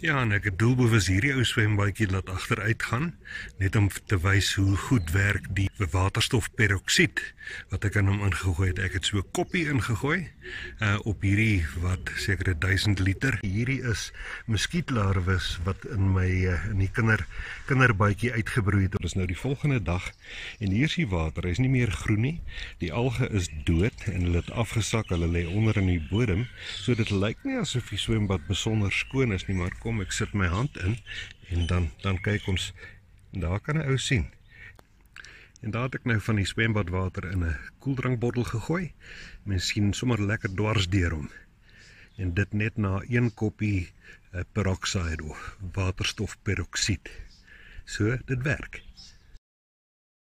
Ja, en ek het doelbewus hierdie ou swembadjie laat agteruit gaan, net om te wys hoe goed werk die waterstofperoksied wat ek aan hom ingegooi het. Ek het so 'n koppie ingegooi op hierdie wat seker 1000 liter. Hierdie is muskietlarwes wat in my in die kinderbadjie uitgebroei het. Dit is nou die volgende dag en hier is die water. Hy is nie meer groen nie. Die alge is dood en hulle het afgesak. Hulle lê onder in die bodem. So dit lyk nie asof die swembad besonder skoon is nie, maar kom, ek sit my hand in en dan kyk ons, daar kan 'n ou sien. En daar het ek nou van die swembadwater in 'n koeldrankbottel gegooi. Mens sien sommer lekker dwars deur hom. En dit net na 1 koppie peroxide of waterstofperoksied. So, dit werk.